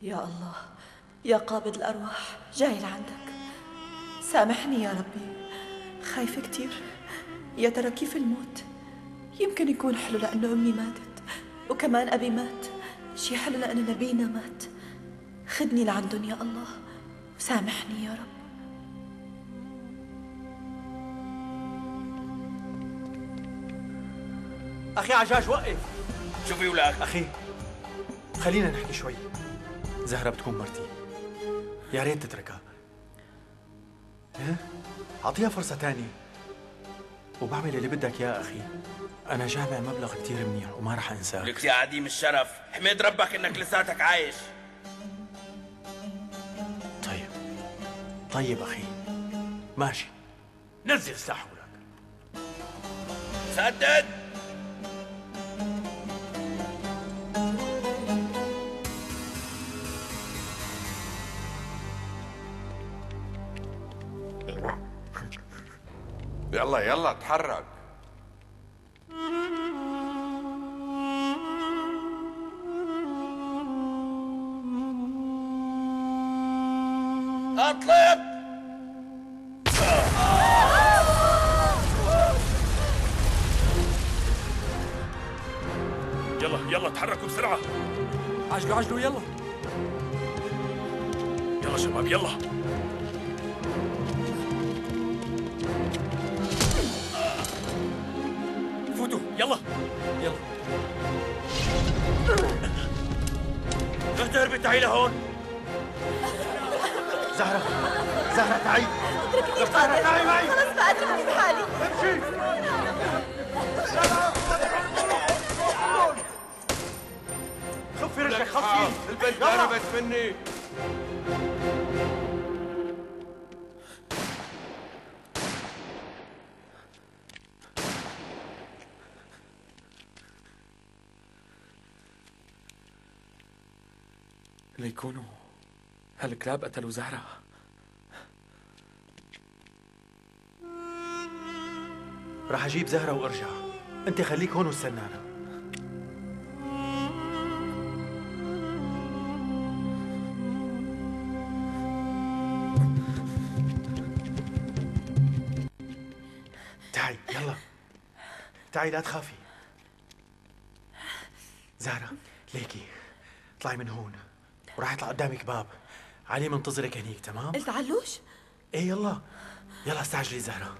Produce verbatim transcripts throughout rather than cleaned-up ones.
يا الله يا قابض الأرواح، جاي لعندك. سامحني يا ربي، خايفة كتير. يا ترى كيف الموت؟ يمكن يكون حلو لأنه أمي ماتت وكمان أبي مات، شي حلو لأن نبينا مات. خدني لعندن يا الله وسامحني يا رب. أخي عجاج وقف. شوفي ولك أخي خلينا نحكي شوي. زهرة بتكون مرتي، يا ريت تتركها. ها؟ أعطيها فرصة تانية وبعمل اللي بدك يا أخي. أنا جامع مبلغ كتير منيح وما رح أنساه. لك يا عديم الشرف، حمد ربك إنك لساتك عايش. طيب طيب أخي ماشي، نزل سلاحك. سدد. يلا يلا اتحرك. اطلب. يلا يلا اتحركوا بسرعة. عجلوا عجلوا يلا. يلا شباب يلا. فوتوا يلا يلا. لا تهربي، تعي لهون. زهرة زهرة تعي. اتركني قادر، تعي معي. خلص ما أدري في حالي. امشي. خفي رجلك خفي. البنت هربت مني. ليكونوا هالكلاب قتلوا زهرة. راح اجيب زهرة وارجع، انت خليك هون واستنانا. تعي يلا تعي لا تخافي. زهرة ليكي اطلعي من هون وراح يطلع قدامك باب، علي منتظرك هنيك. تمام؟ قلت علوش؟ ايه يلا يلا استعجلي زهرة.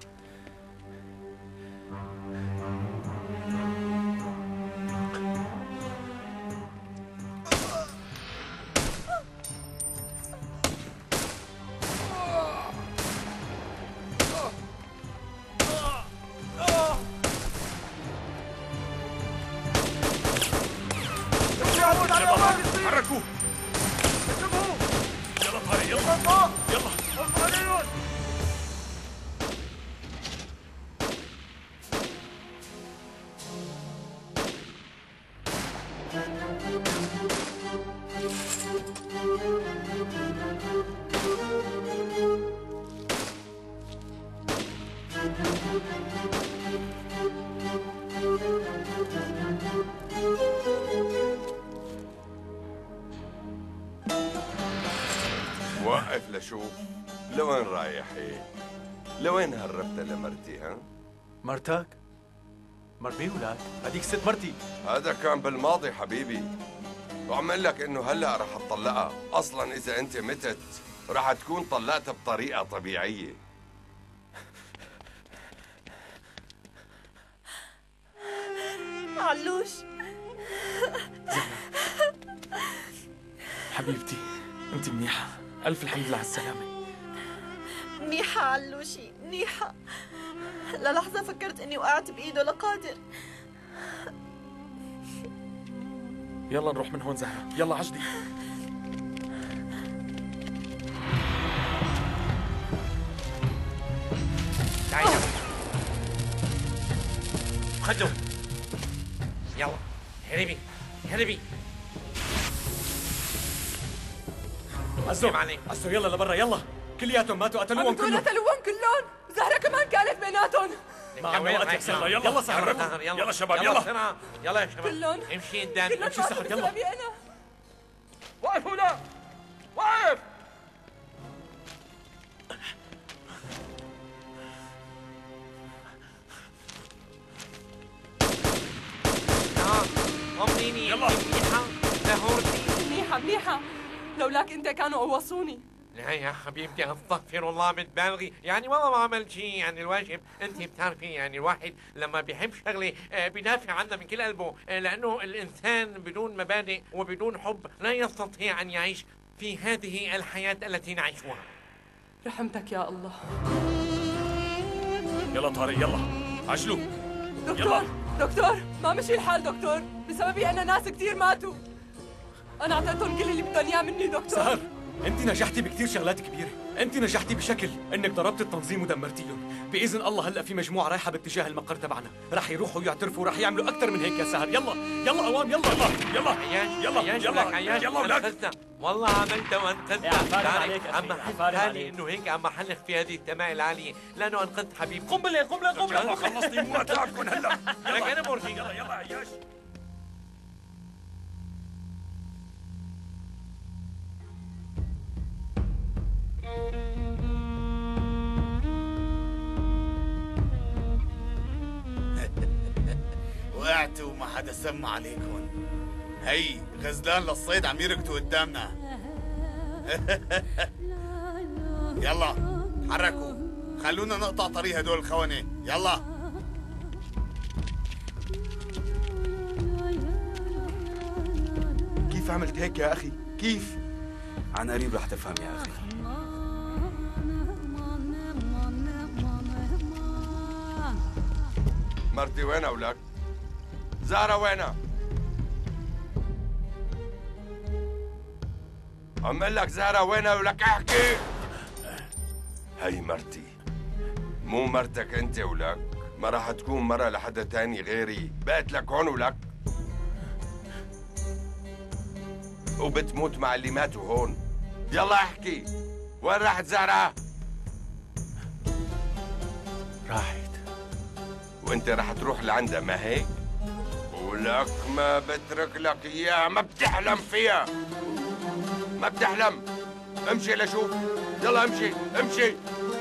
حركوا. يلا طارق يلا يلا. وقف لشوف لوين رايح. ايه لوين هربت لمرتي؟ ها مرتك؟ مرت مين ولاد؟ هذيك ست مرتي. هذا كان بالماضي حبيبي، وعم اقول لك انه هلا رح تطلقها. اصلا اذا انت متت رح تكون طلقتها بطريقه طبيعيه. علوش حبيبتي انت منيحة، ألف الحمد لله على السلامة. منيحة علوشي منيحة. للحظة فكرت إني وقعت بإيده لقادر. يلا نروح من هون زهرة، يلا عجلي. تعي يلا. خدوا. يلا هربي هربي. عزو عزو يلا لبرا يلا. كلياتهم ماتوا قتلوهم كلهم. قتلوهم كلهم. زهرة كمان كانت بيناتهم. ما عم وقت يا يلا يلا سهر. يلا شباب يلا يلا يا شباب. كلهم امشي قدام. كلهم امشي سهر يلا. بسببي أنا. وقفوا لا. يلا منيحة منيحة منيحة، لولاك انت كانوا قوصوني. لا يا حبيبتي استغفر الله بتبالغي، يعني والله ما عملت شيء، يعني الواجب انت بتعرفي يعني الواحد لما بيحب شغله بيدافع عنها من كل قلبه، لانه الانسان بدون مبادئ وبدون حب لا يستطيع ان يعيش في هذه الحياة التي نعيشها. رحمتك يا الله. يلا طارق يلا عجلوا. دكتور يلا. دكتور ما مشي الحال دكتور، بسببي انا ناس كثير ماتوا. انا اعطيتهم كل اللي بدهم اياه مني دكتور. سهر، انت نجحتي بكثير شغلات كبيره، انت نجحتي بشكل انك ضربت التنظيم ودمرتيهم. باذن الله هلا في مجموعه رايحه باتجاه المقر تبعنا، رح يروحوا يعترفوا ورح يعملوا اكثر من هيك يا سهر. يلا يلا اوام يلا يلا يلا عياش يلا عياش يلا عياش يلا اولاد. أنقذنا. والله عملت وانقذنا. يا عفارم عليك تعرف أخي، اما عفارم حالي عليك. انه هيك عم حلق في هذه السماء العاليه لانه انقذت حبيبي. قنبله قنبله قنبله. يلا خلصتي مو اتعبكم هلا. لك انا مورجي. يلا يلا عياش. وقعتوا وما حدا سمع عليكم. هي غزلان للصيد عم يركضوا قدامنا. يلا تحركوا، خلونا نقطع طريق هدول الخونة. يلا كيف عملت هيك يا أخي؟ كيف؟ عن قريب رح تفهم يا أخي. مرتي وينها ولك؟ زهرة وينها؟ عم اقول لك زهرة وينها ولك احكي. هي مرتي، مو مرتك انت ولك، ما راح تكون مرة لحدا تاني غيري، بقت لك هون ولك، وبتموت مع اللي ماتوا هون. يلا احكي، وين راحت زهرة؟ راحت. وانت راح تروح لعندها ما هيك؟ ولك ما بترك لك اياها، ما بتحلم فيها، ما بتحلم. امشي لشوف، يلا امشي امشي.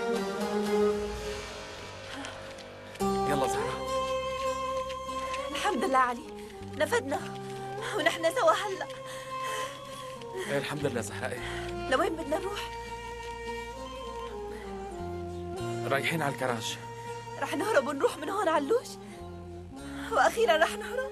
يلا زهرة. الحمد لله علي، نفدنا ونحن سوا هلا. ايه الحمد لله زهرة. ايه لوين بدنا نروح؟ رايحين على الكراج. رح نهرب ونروح من هون علوش، واخيرا رح نهرب.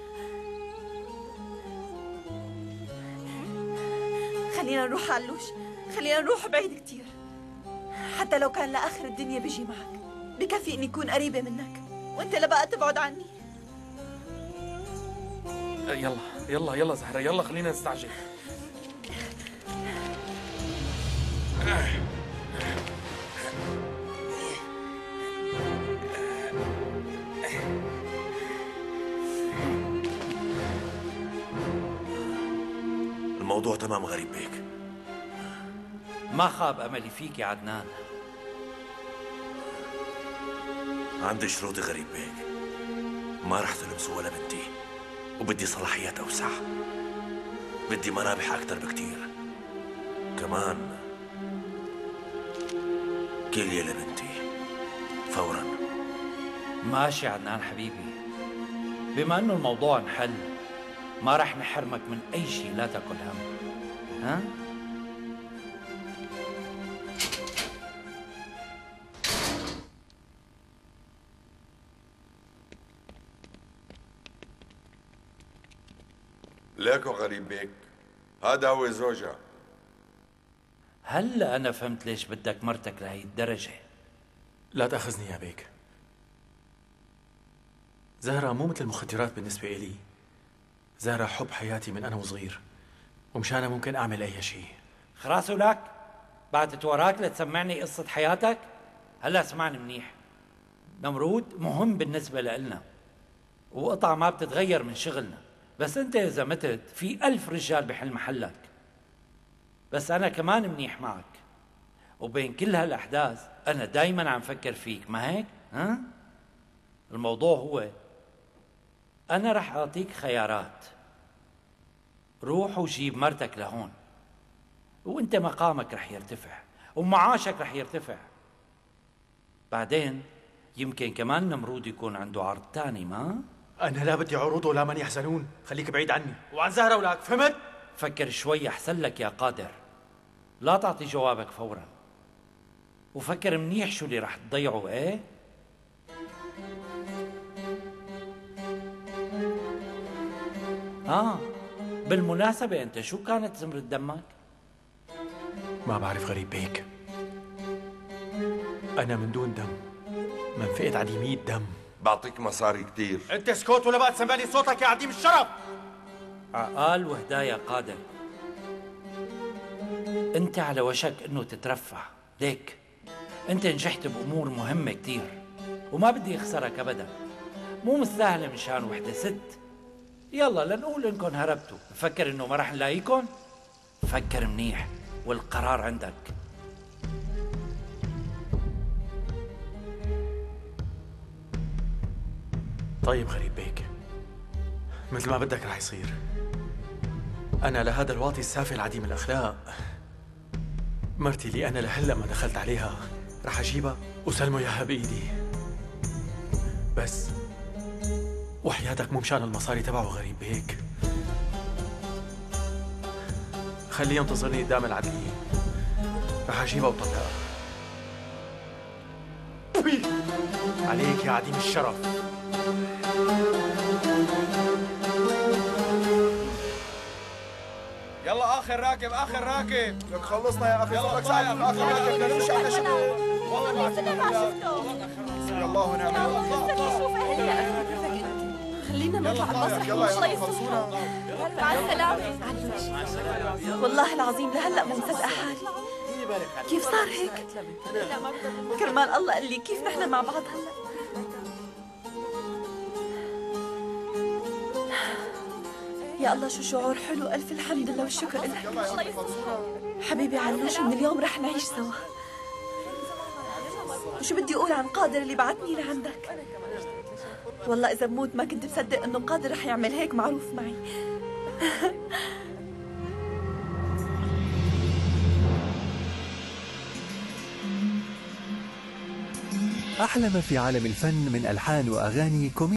خلينا نروح علوش، خلينا نروح بعيد كتير، حتى لو كان لاخر الدنيا بيجي معك. بكفي اني اكون قريبه منك وانت لا بقى تبعد عني. يلا يلا يلا زهرة، يلا خلينا نستعجل. الموضوع تمام غريب بيك. ما خاب أملي فيك يا عدنان. عندي شروطي غريب بيك، ما رح تلمسوا ولا بنتي، وبدي صلاحيات أوسع، بدي مرابح أكثر بكتير، كمان كلية لبنتي فورا. ماشي عدنان حبيبي، بما أنه الموضوع انحل ما رح نحرمك من أي شيء، لا تاكل هم. ها؟ ليكو غريب بيك، هذا هو زوجها. هلا أنا فهمت ليش بدك مرتك لهي الدرجة. لا تأخذني يا بيك. زهرة مو مثل المخدرات بالنسبة إلي. زهرة حب حياتي من أنا وصغير، ومشانها ممكن أعمل أي شيء. خلاص ولك بعتت وراك لتسمعني قصة حياتك؟ هلا اسمعني منيح، نمرود مهم بالنسبة لإلنا وقطعة ما بتتغير من شغلنا، بس انت اذا متت في ألف رجال بحل محلك. بس أنا كمان منيح معك، وبين كل هالأحداث أنا دايما عم فكر فيك، ما هيك؟ ها؟ الموضوع هو أنا رح أعطيك خيارات، روح وجيب مرتك لهون، وانت مقامك رح يرتفع ومعاشك رح يرتفع. بعدين يمكن كمان نمرود يكون عنده عرض تاني، ما؟ أنا لا بدي عروض ولا من يحزنون، خليك بعيد عني وعن زهرة ولاك، فهمت؟ فكر شوي أحسن لك يا قادر، لا تعطي جوابك فورا، وفكر منيح شو اللي رح تضيعه. ايه آه بالمناسبة أنت شو كانت زمرة دمك؟ ما بعرف غريب بيك، أنا من دون دم، من فئة عديمية دم. بعطيك مصاري كتير. أنت اسكت ولا بقى تسمعني صوتك يا عديم الشرف. عقال وهدايا قادر، أنت على وشك إنه تترفع، ليك أنت نجحت بأمور مهمة كتير وما بدي أخسرك أبدا، مو مستاهلة مشان وحدة ست. يلا لنقول إنكم هربتوا، فكر إنه ما رح نلاقيكم؟ فكر منيح والقرار عندك. طيب غريب بيك، مثل ما بدك رح يصير. أنا لهذا الواطي السافل عديم الأخلاق، مرتي اللي أنا لهلا ما دخلت عليها رح أجيبها وسلمه إياها بإيدي، بس وحياتك مو مشان المصاري تبعه غريب بيك. خليه ينتظرني قدام العدلية، رح أجيبها وطلقها. عليك يا عديم الشرف. يلا اخر راكب اخر راكب. لك خلصنا يا اخي، صار لك ساعة اخر راكب بدنا نمشي على شغل. والله لسه ما شفته. حسبي الله ونعم الوكيل. شوف اهلي يا اخي كيفك انت. خلينا نطلع المسرح يلا الله يلا خلصونا. مع السلامة. والله العظيم لهلا مو مصدقة حالي. كيف صار هيك؟ كرمال الله قال لي كيف نحن مع بعض هلا. يا الله شو شعور حلو، ألف الحمد لله والشكر لك. حبيبي علوش، من اليوم رح نعيش سوا. وشو بدي أقول عن قادر اللي بعتني لعندك؟ والله إذا بموت ما كنت بصدق إنه قادر رح يعمل هيك معروف معي. أحلى ما في عالم الفن من ألحان وأغاني كوميدية.